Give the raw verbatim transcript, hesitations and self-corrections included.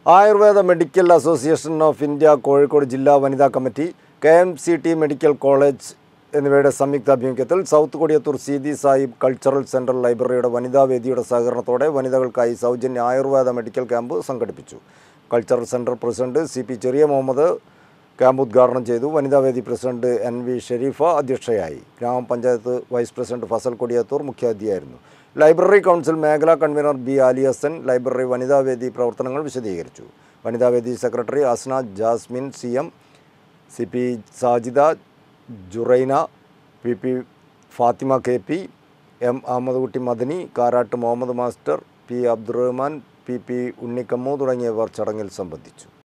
Ayurveda Medical Association of India Kozhikode ജില്ലാ വനിതാ committee, K M C T Medical College എന്നിവയുടെ സംയുക്താഭിമുഖ്യത്തിൽ south Kodiyathur Seethi Sahib cultural central ലൈബ്രറിയുടെ വനിതാവേദിയുടെ സഹകരണത്തോടെ വനിതകൾക്കായി സൗജന്യ ആയുർവേദ മെഡിക്കൽ ക്യാമ്പ് സംഘടിപ്പിച്ചു. Cultural centre president C P Cheriya Muhammad camp ഉദ്ഘാടനം ചെയ്തു. വനിതാവേദി പ്രസിഡന്റ് എൻ വി ഷെരീഫ അധ്യക്ഷയായി. ഗ്രാമപഞ്ചായത്ത് വൈസ് പ്രസിഡന്റ് ഫസൽ കൊടിയത്തൂർ മുഖ്യാതിഥിയായിരുന്നു. ലൈബ്രറി കൗൺസിൽ മേഖലാ convener B Ali Hasan library വനിതാവേദി പ്രവർത്തനങ്ങൾ വിശദീകരിച്ചു. വനിതാവേദി secretary Asna Jasmine C M, C P Sajida, Juraina, P P Fathima K P, M Ahammed Kutty Madani, Karat Muhammad master, P Abdurahman, P P Unnikammu തുടങ്ങിയവർ ചടങ്ങിൽ സംബന്ധിച്ചു.